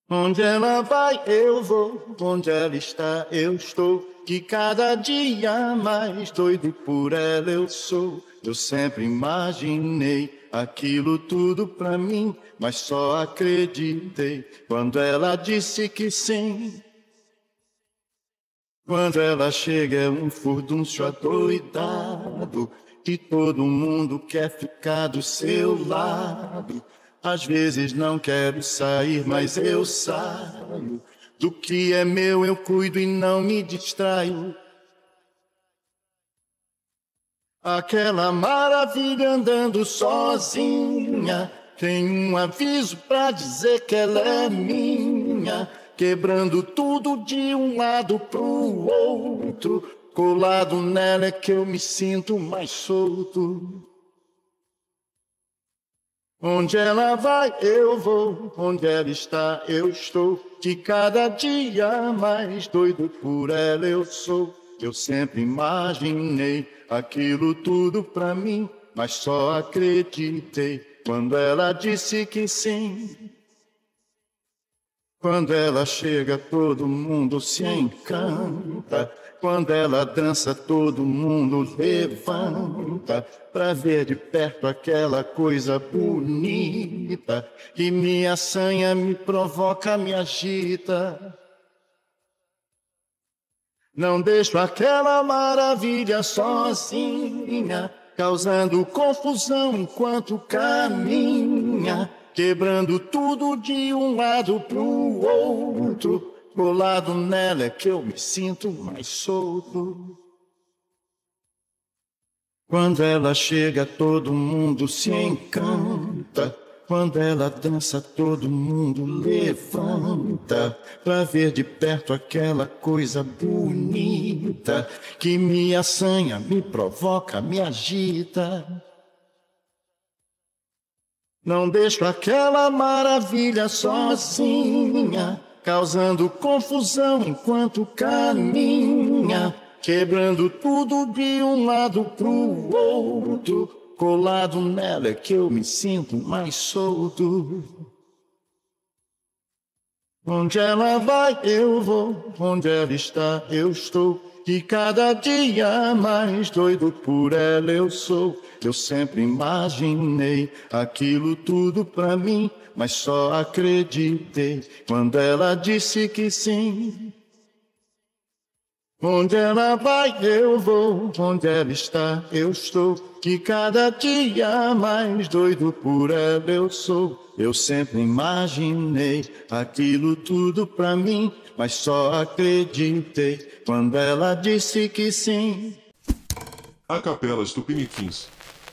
Onde ela vai, eu vou. Onde ela está, eu estou. Que cada dia mais doido por ela eu sou. Eu sempre imaginei aquilo tudo pra mim, mas só acreditei quando ela disse que sim. Quando ela chega é um furdúncio adoidado, que todo mundo quer ficar do seu lado. Às vezes não quero sair, mas eu saio. Do que é meu eu cuido e não me distraio. Aquela maravilha andando sozinha, tem um aviso pra dizer que ela é minha. Quebrando tudo de um lado pro outro, colado nela é que eu me sinto mais solto. Onde ela vai, eu vou. Onde ela está, eu estou. Que cada dia mais doido por ela eu sou. Eu sempre imaginei aquilo tudo pra mim, mas só acreditei quando ela disse que sim. Quando ela chega, todo mundo se encanta. Quando ela dança, todo mundo levanta. Pra ver de perto aquela coisa bonita que me assanha, me provoca, me agita. Não deixo aquela maravilha sozinha, causando confusão enquanto caminha. Quebrando tudo de um lado pro outro, colado nela é que eu me sinto mais solto. Quando ela chega, todo mundo se encanta. Quando ela dança, todo mundo levanta. Pra ver de perto aquela coisa bonita que me assanha, me provoca, me agita. Não deixo aquela maravilha sozinha, causando confusão enquanto caminha. Quebrando tudo de um lado pro outro, colado nela é que eu me sinto mais solto. Onde ela vai, eu vou. Onde ela está, eu estou. Que cada dia mais doido por ela eu sou. Eu sempre imaginei aquilo tudo pra mim, mas só acreditei quando ela disse que sim. Onde ela vai, eu vou. Onde ela está, eu estou. Que cada dia mais doido por ela eu sou. Eu sempre imaginei aquilo tudo pra mim, mas só acreditei quando ela disse que sim. A Capelas Tupiniquins.